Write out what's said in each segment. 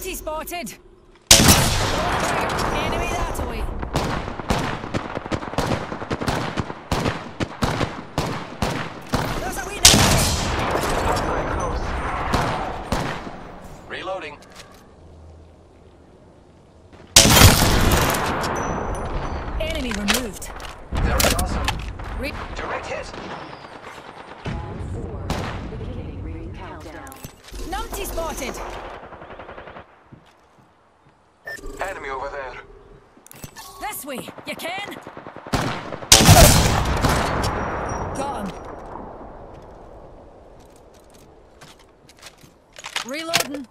Numpty spotted! Enemy that away! There's a wee enemy! Reloading. Enemy removed. Very awesome. Direct hit. Numpty spotted! Enemy over there. This way, you can? Got him. Reloading.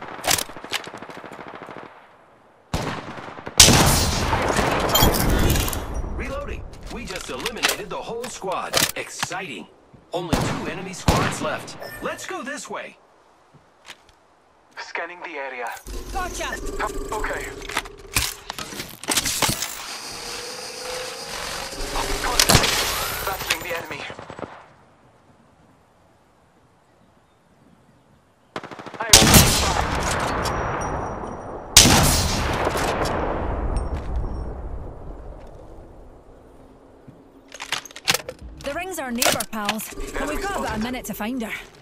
Reloading. We just eliminated the whole squad. Exciting. Only 2 enemy squads left. Let's go this way. Scanning the area. Gotcha! Okay. Contact. Battling the enemy. I am The ring's our neighbour, pals, but we've got about a minute to find her.